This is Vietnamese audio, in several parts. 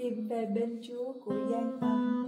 tìm về bên Chúa của Giang Thành.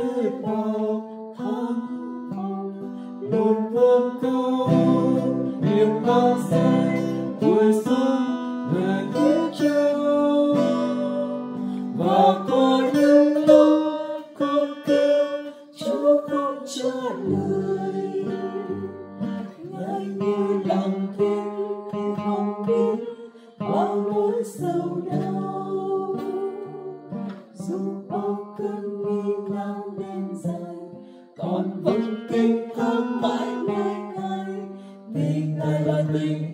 luôn vươn cao niềm hăng say vui xuân về phía Cha. Và có những lúc con kêu Chúa không trả lời, Ngài như lặng thinh thì không biết bao nỗi sầu đau. Dù bao cơn nghi ngao đêm dài, con vẫn kinh thơm mãi nơi Ngài, vì Ngài là tình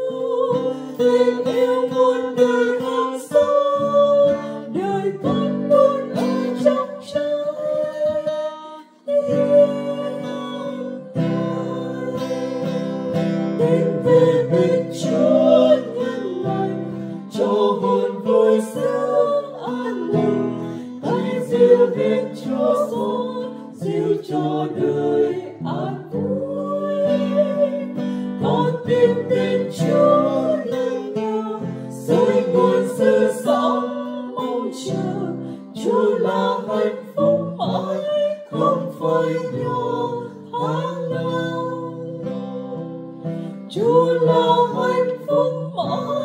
yêu muôn đời hàng sâu, đời con luôn ở trong trái tim về bên Chúa nhân lành, cho hồn vui sướng an lành, tay dìu bên Chúa xuống dìu cho đời an vui. Con tin tên Chúa nâng niu, dõi nguồn sự sống mong chờ. Chúa là hạnh phúc mãi, không phải nhỏ tháng nào. Chúa là hạnh phúc mãi.